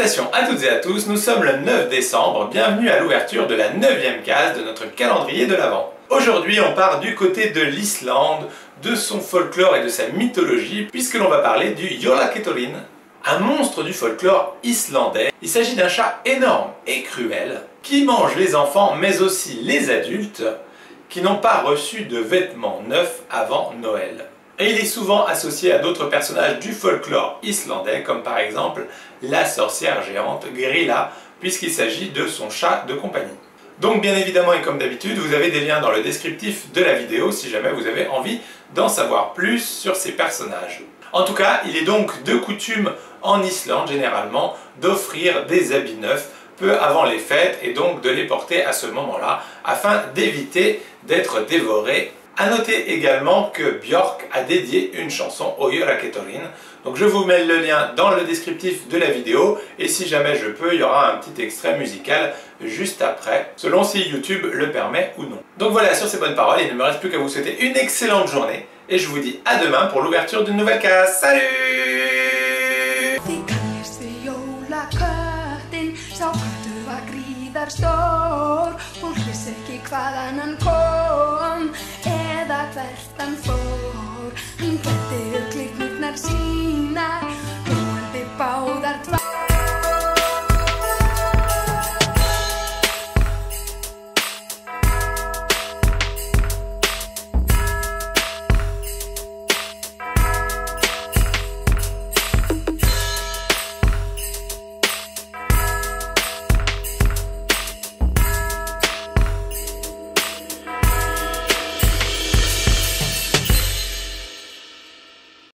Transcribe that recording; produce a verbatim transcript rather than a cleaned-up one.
Salutations à toutes et à tous, nous sommes le neuf décembre, bienvenue à l'ouverture de la neuvième case de notre calendrier de l'Avent. Aujourd'hui on part du côté de l'Islande, de son folklore et de sa mythologie, puisque l'on va parler du Jólakötturinn, un monstre du folklore islandais. Il s'agit d'un chat énorme et cruel, qui mange les enfants mais aussi les adultes, qui n'ont pas reçu de vêtements neufs avant Noël. Et il est souvent associé à d'autres personnages du folklore islandais, comme par exemple la sorcière géante Grýla, puisqu'il s'agit de son chat de compagnie. Donc bien évidemment et comme d'habitude, vous avez des liens dans le descriptif de la vidéo si jamais vous avez envie d'en savoir plus sur ces personnages. En tout cas, il est donc de coutume en Islande généralement d'offrir des habits neufs peu avant les fêtes et donc de les porter à ce moment-là afin d'éviter d'être dévorés. A noter également que Björk a dédié une chanson au Jólakötturinn, donc je vous mets le lien dans le descriptif de la vidéo et si jamais je peux, il y aura un petit extrait musical juste après, selon si YouTube le permet ou non. Donc voilà, sur ces bonnes paroles, il ne me reste plus qu'à vous souhaiter une excellente journée et je vous dis à demain pour l'ouverture d'une nouvelle case. Salut! Eða hvert hann fór, hann gæti glitnirnar sínar.